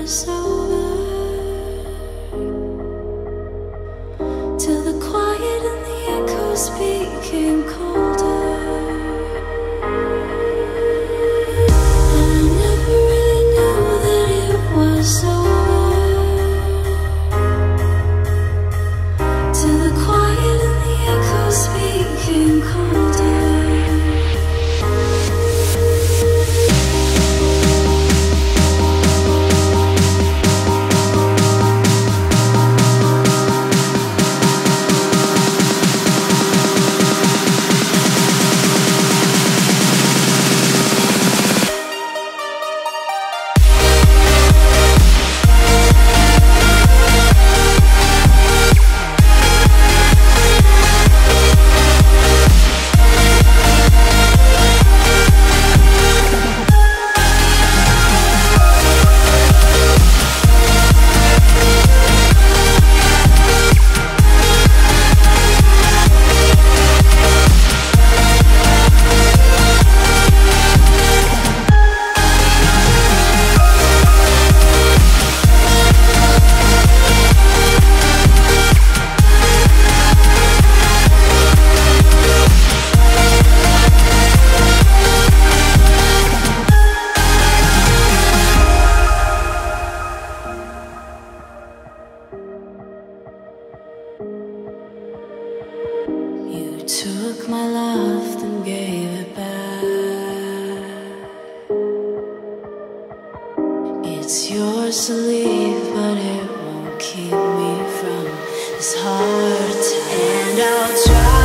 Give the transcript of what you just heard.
was over, till the quiet and the echoes became colder. And I never really knew that it was over, till the quiet and the echoes became colder. Took my love and gave it back. It's yours to leave, but it won't keep me from this hard time. And I'll try